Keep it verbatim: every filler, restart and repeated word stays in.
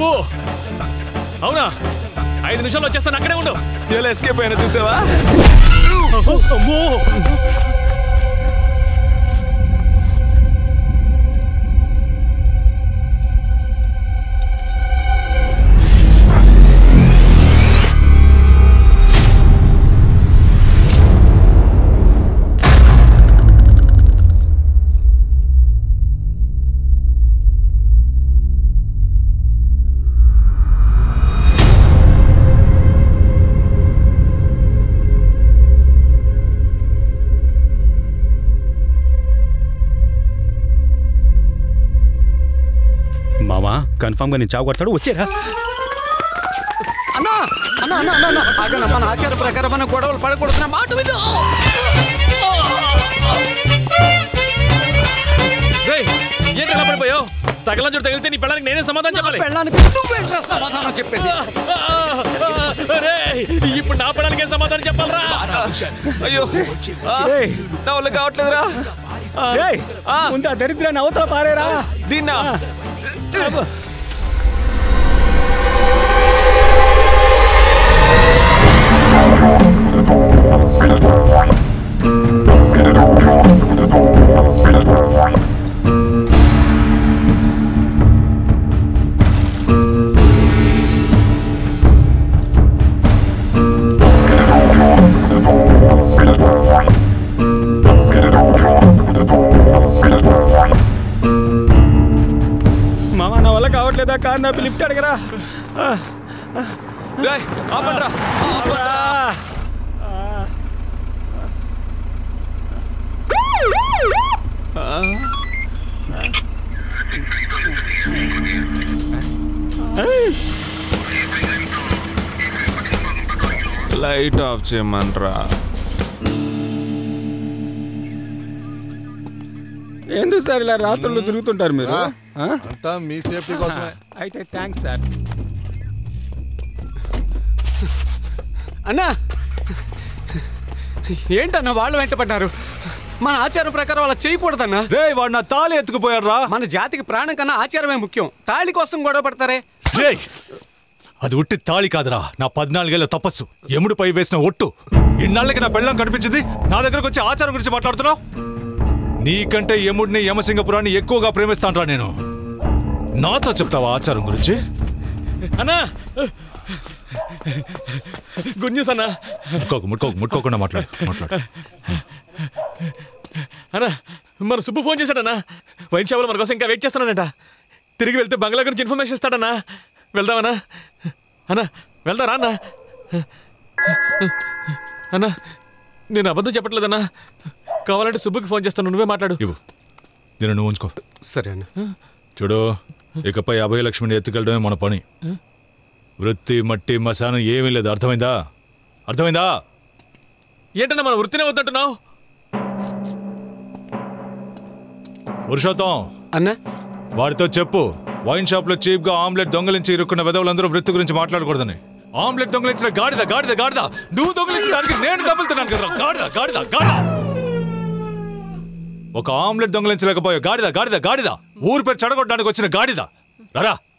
సుబ్బు అవునా ఐదు నిమిషాలు వచ్చేస్తాను అక్కడే ఉండు ఎలా ఎస్కేప్ అయినా చూసావా అమ్మో కన్ఫర్మ్ గా నేను చావు కొడతాడు వచ్చేరా అన్నా అన్నా అన్నా అన్నా అన్న మన ఆచార ప్రకారం మన గొడవలు పడకూడదు మాట విను ఏంటి ఎలా పడిపోయావు తగల చోటు తగిలితే నీ పెళ్ళానికి నేనే సమాధానం చెప్పాలి పెళ్ళానికి నువ్వేంట్రా సమాధానం చెప్పేది ఇప్పుడు నా పెళ్ళానికి ఏం సమాధానం చెప్పాలరా అయ్యో నా వల్ల కావట్లేదురా ముందు ఆ దరిద్రాన్ని అవతల పారేరా దీన్నా మామ నా వల్ల కావట్లేదా కార్ నా లిఫ్ట్ అడగరా ఆపండ్రా లైట్ ఆఫ్ చేయమనరా ఎందుకు సార్ ఇలా రాత్రులు తిరుగుతుంటారు మీరు అంతా మీ సేఫ్టీ కోసమే అయితే థ్యాంక్స్ సార్ అన్నా ఏంటన్నా వాళ్ళు వెంటపడ్డారు మన ఆచారం ప్రకారం అలా చేయకూడదన్నా రే వాడు నా తాళి ఎత్తుకుపోయారు రా మన జాతికి ప్రాణం కన్నా ఆచారమే ముఖ్యం తాళి కోసం గొడవ పడతారే అది ఉట్టి తాళి కాదురా నా పద్నాలుగేళ్ల తపస్సు ఎముడిపై వేసిన ఒట్టు ఇన్నాళ్ళకి నా పెళ్ళం కనిపించింది నా దగ్గరకు వచ్చి ఆచారం గురించి మాట్లాడుతున్నావు నీకంటే యముడిని యమసింగపురాన్ని ఎక్కువగా ప్రేమిస్తానరా నేను నాతో చెప్తావా ఆచారం గురించి అన్నా గుడ్ న్యూస్ అన్నా ముట్టుకోకు ముట్టుకోకు ముట్టుకోకుండా మాట్లాడు మాట్లాడు అన్నా మన సుబ్బు ఫోన్ చేశాడన్నా వైన్ షాప్లో మన కోసం ఇంకా వెయిట్ చేస్తున్నానంట తిరిగి వెళ్తే బంగ్లా గురించి ఇన్ఫర్మేషన్ ఇస్తాడన్నా వెళ్దామన్నా అన్నా వెళ్తారా అన్నా అన్నా నేను అబద్ధం చెప్పట్లేదన్నా కావాలంటే సుబ్బుకి ఫోన్ చేస్తాను నువ్వే మాట్లాడు ఇవ్వు నేను నువ్వు ఉంచుకో సరే అన్న చూడు ఇకపై అభయలక్ష్మిని ఎత్తుకెళ్ళడమే మన పని వృత్తి మట్టి మసానం ఏమీ లేదు అర్థమైందా అర్థమైందా ఏంటన్నా మన వృత్తినే వద్దంటున్నావు పురుషోత్తం అన్నా వాడితో చెప్పు వైన్ షాప్ లో చీప్ గా ఆమ్లెట్ దొంగలించి ఇరుక్కున్న వెదవులందరూ వృత్తి గురించి మాట్లాడకూడదని ఆమ్లెట్ దొంగలించిన గాడిద గాడిద గాడిద నువ్వు దొంగలించడానికి నేను డబ్బులుతున్నాను కదా గాడిద గాడిద గాడిద ఒక ఆమ్లెట్ దొంగలించలేకపోయావు గాడిద గాడిద గాడిద ఊరు పేరు చెడగొట్టడానికి వచ్చిన గాడిద రారా